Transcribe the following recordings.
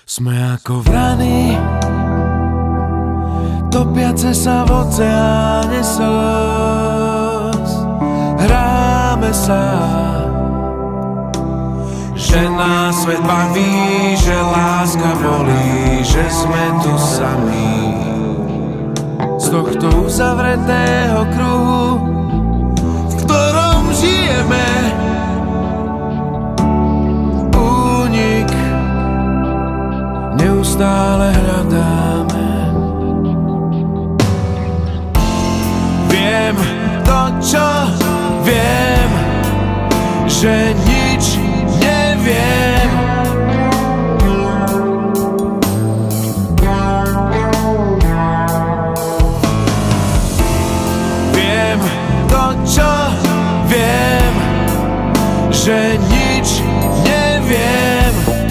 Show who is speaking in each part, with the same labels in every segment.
Speaker 1: Sme ako vrany, topiace sa v oceáne slz. Hráme sa, že nás svet baví, že láska bolí, že sme tu sami. Z tohto uzavretého kruhu, v ktorom žijeme, únik neustále hľadáme. Viem to, čo viem, že nič neviem. Viem to, čo viem, že nič neviem.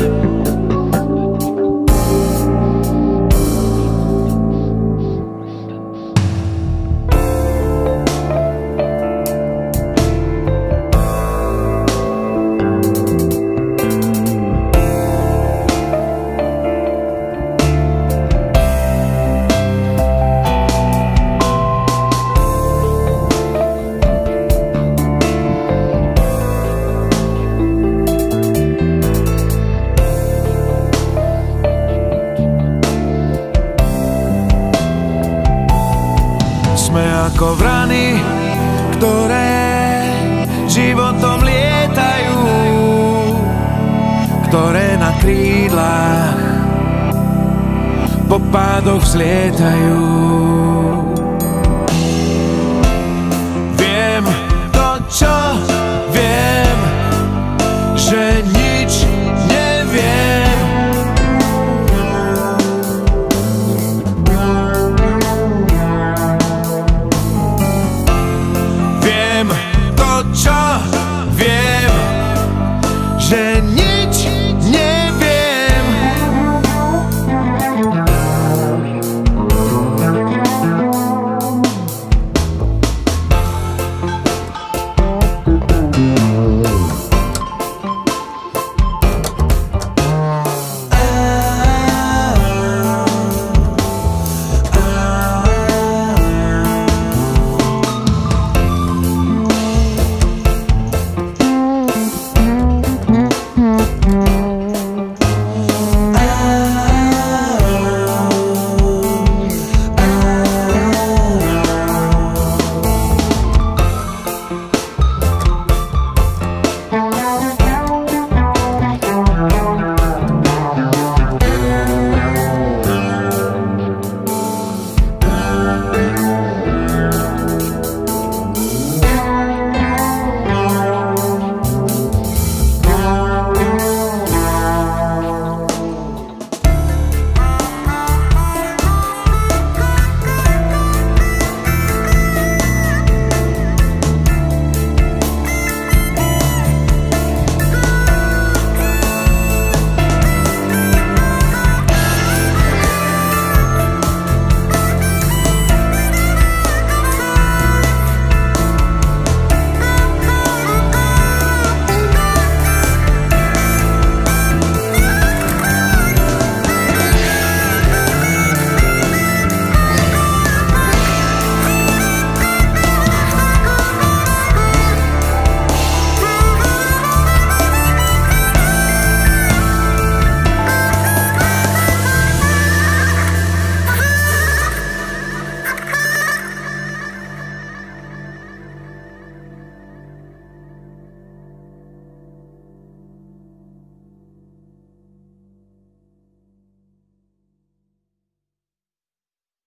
Speaker 1: Sme ako vrany, ktoré životom lietajú, ktoré na krídlach po pádoch vzlietajú.